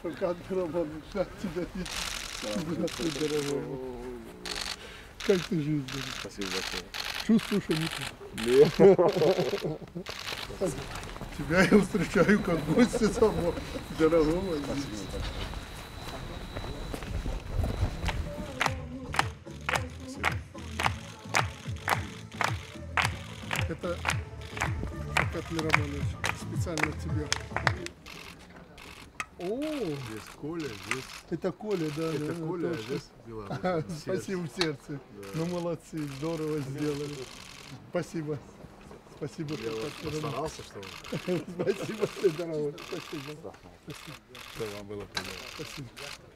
шоколадный Роман, как тебя нет? Здравствуй, дорогой. Как ты жизнь? Спасибо большое. Чувствую, что не так. Нет. Тебя я встречаю как гостя самого дорогого. Спасибо. Это Котлер Романович, специально тебе. О, Здесь Коля, здесь... это Коля, да. Это да, Коля, а точно. здесь Беларусь. Спасибо в сердце. Да. Ну молодцы, здорово сделали. Спасибо. Спасибо, Я вот Котлер Романович. постарался, чтобы Спасибо, ты дорогой. Спасибо. чтобы вам было приятно. Спасибо.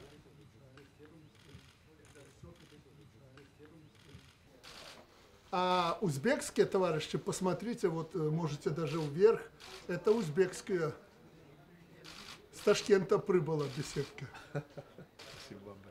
А узбекские, товарищи, посмотрите, вот можете даже вверх, это узбекская. С Ташкента прибыла беседка. Спасибо вам.